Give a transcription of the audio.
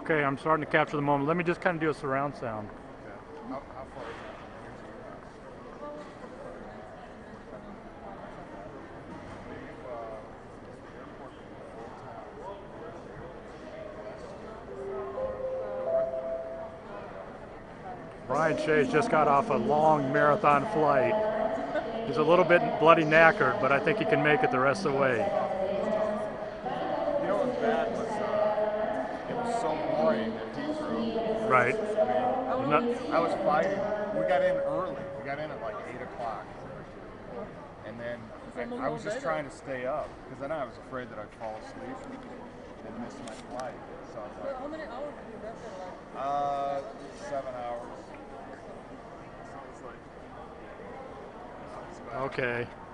Okay, I'm starting to capture the moment. Let me just kind of do a surround sound. Okay. How far is it from here to your house? Leave the airport from Old Town west or north. Brian Shea's just got off a long marathon flight. He's a little bit bloody knackered, but I think he can make it the rest of the way. It's tough. You know what was bad was it was so boring at Heathrow. Right. I mean, Not, I was fighting. We got in early. We got in at like 8 o'clock. And then I was just trying to stay up because then I was afraid that I'd fall asleep and miss my flight. So I was like, how many hours did you rest at? 7 hours. So it's like, okay.